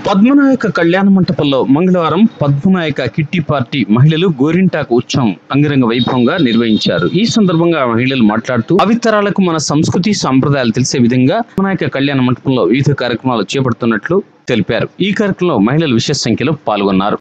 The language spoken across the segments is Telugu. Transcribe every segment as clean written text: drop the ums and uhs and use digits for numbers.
పద్మనాయక కళ్యాణ మంటపంలో మంగళవారం పద్మనాయక కిట్టి పార్టీ మహిళలు గోరింటాకు ఉత్సవం అంగరంగ వైభవంగా నిర్వహించారు. ఈ సందర్భంగా మహిళలు మాట్లాడుతూ అవితరాలకు మన సంస్కృతి సంప్రదాయాలు తెలిసే విధంగా పద్మనాయక కళ్యాణ మంటపంలో వివిధ కార్యక్రమాలు చేపడుతున్నట్లు తెలిపారు. ఈ కార్యక్రమంలో మహిళలు విశేష సంఖ్యలో పాల్గొన్నారు.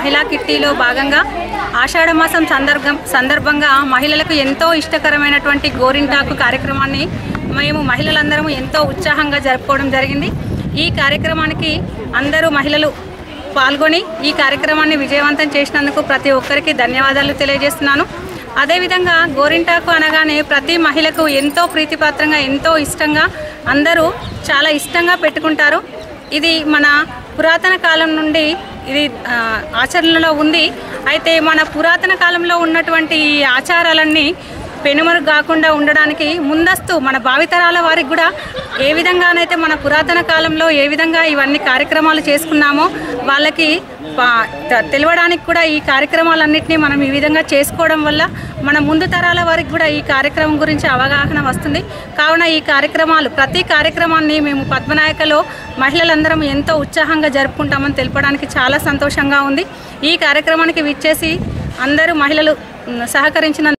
మహిళా కిట్టీలో భాగంగా ఆషాఢ మాసం సందర్భంగా మహిళలకు ఎంతో ఇష్టకరమైనటువంటి గోరింటాకు కార్యక్రమాన్ని మేము మహిళలందరం ఎంతో ఉత్సాహంగా జరుపుకోవడం జరిగింది. ఈ కార్యక్రమానికి అందరూ మహిళలు పాల్గొని ఈ కార్యక్రమాన్ని విజయవంతం చేసినందుకు ప్రతి ఒక్కరికి ధన్యవాదాలు తెలియజేస్తున్నాను. అదేవిధంగా గోరింటాకు అనగానే ప్రతి మహిళకు ఎంతో ప్రీతిపాత్రంగా ఎంతో ఇష్టంగా అందరూ చాలా ఇష్టంగా పెట్టుకుంటారు. ఇది మన పురాతన కాలం నుండి ఇది ఆచరణలో ఉంది. అయితే మన పురాతన కాలంలో ఉన్నటువంటి ఈ ఆచారాలన్నీ పెనుమరుగు కాకుండా ఉండడానికి ముందస్తు మన భావితరాల వారికి కూడా ఏ విధంగానైతే మన పురాతన కాలంలో ఏ విధంగా ఇవన్నీ కార్యక్రమాలు చేసుకున్నామో వాళ్ళకి తెలియడానికి కూడా ఈ కార్యక్రమాలన్నింటినీ మనం ఈ విధంగా చేసుకోవడం వల్ల మన ముందు తరాల వారికి కూడా ఈ కార్యక్రమం గురించి అవగాహన వస్తుంది. కావున ఈ కార్యక్రమాలు ప్రతి కార్యక్రమాన్ని మేము పద్మనాయకలో మహిళలందరం ఎంతో ఉత్సాహంగా జరుపుకుంటామని తెలపడానికి చాలా సంతోషంగా ఉంది. ఈ కార్యక్రమానికి విచ్చేసి అందరూ మహిళలు సహకరించిన